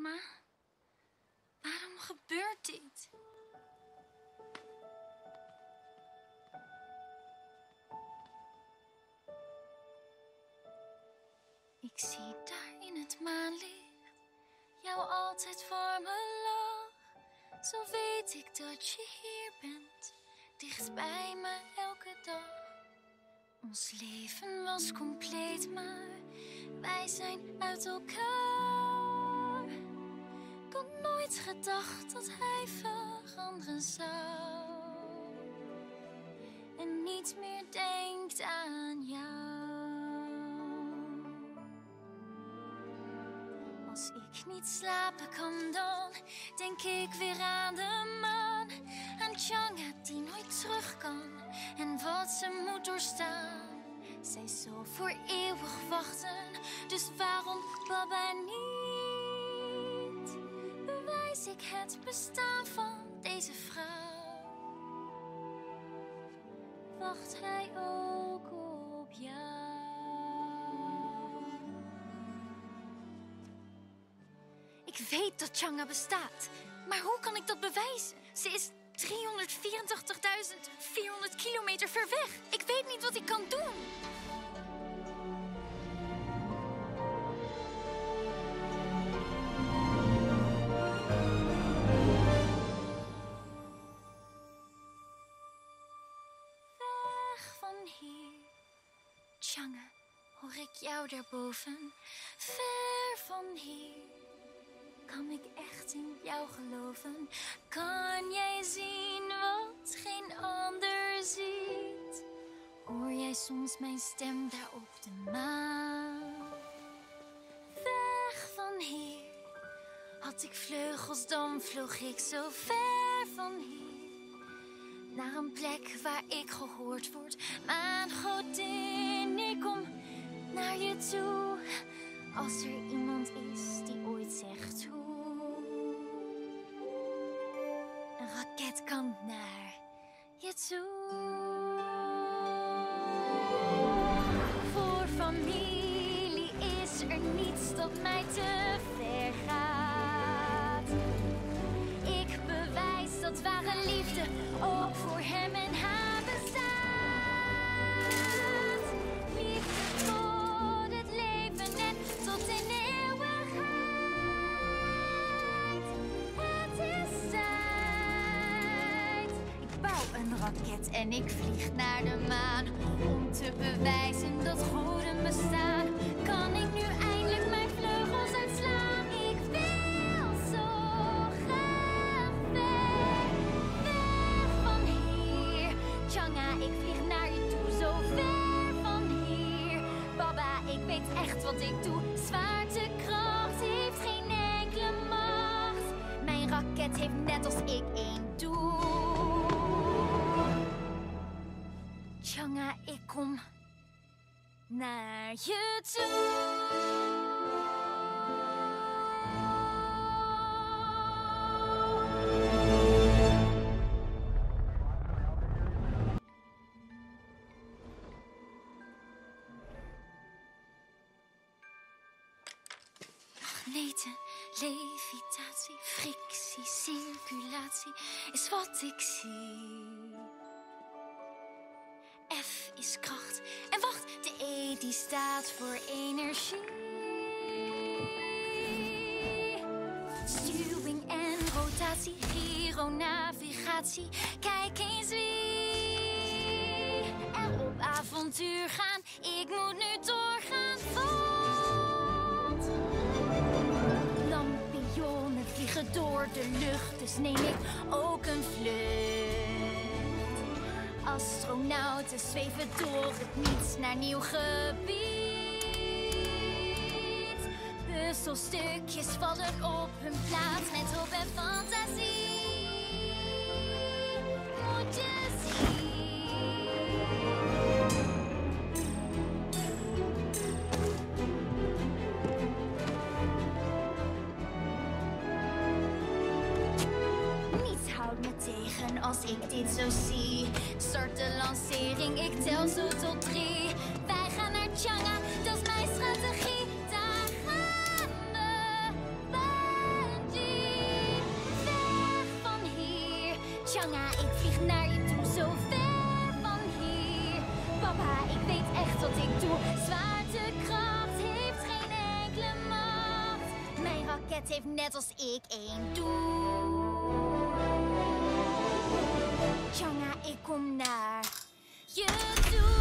Mama, waarom gebeurt dit? Ik zie daar in het maanlicht jou altijd voor me lach. Zo weet ik dat je hier bent, dicht bij me elke dag. Ons leven was compleet, maar wij zijn uit elkaar. Ik had nooit gedacht dat hij veranderen zou en niet meer denkt aan jou. Als ik niet slapen kan, dan denk ik weer aan de maan. Aan Changa die nooit terug kan en wat ze moet doorstaan. Zij zal voor eeuwig wachten, dus waarom Baba niet? Bewijs ik het bestaan van deze vrouw. Wacht hij ook op jou? Ik weet dat Changa bestaat, maar hoe kan ik dat bewijzen? Ze is 384.400 kilometer ver weg. Ik weet niet wat ik kan doen. Weg van hier. Changa, hoor ik jou daarboven? Ver van hier. Kan ik echt in jou geloven? Kan jij zien wat geen ander ziet? Hoor jij soms mijn stem daar op de maan? Weg van hier. Had ik vleugels, dan vloog ik zo ver van hier. Naar een plek waar ik gehoord word. Mijn godin, ik kom naar je toe. Als er iemand is die ooit zegt hoe. Een raket kan naar je toe. Voor familie is er niets dat mij te ver gaat. Ik bewijs dat ware liefde ook voor hem en haar bestaat. Liefde tot het leven en tot in eeuwigheid. Het is tijd. Ik bouw een raket en ik vlieg naar de maan. Om te bewijzen dat goden bestaan. Kan ik nu eindelijk mijn vleugels uitslaan? Ik wil zo graag weg. Weg van hier. Changa, ik vlieg naar je toe. Zo ver van hier. Baba, ik weet echt wat ik doe. Zwaartekracht heeft geen enkele macht. Mijn raket heeft net als ik één doel. Changa, ik kom naar je toe. Magneten, levitatie, frictie, circulatie is wat ik zie. F is kracht. En wacht, de E die staat voor energie. Stuwing en rotatie, gyro, navigatie. Kijk eens wie er op avontuur gaan. Ik moet nu doorgaan, want lampionnen vliegen door de lucht. Dus neem ik ook een vlucht. Astronauten zweven door het niets naar nieuw gebied. Puzzelstukjes vallen op hun plaats met hoop en fantasie. Moet je zien. Niets houdt me tegen als ik dit zo zie. Start de lancering, ik tel zo tot 3. Wij gaan naar Changa, dat is mijn strategie. Daar gaan we. Changa, ik vlieg naar je toe, zo ver van hier. Papa, ik weet echt wat ik doe. Zwaartekracht heeft geen enkele macht. Mijn raket heeft net als ik één doel. Changa, ik kom naar je toe.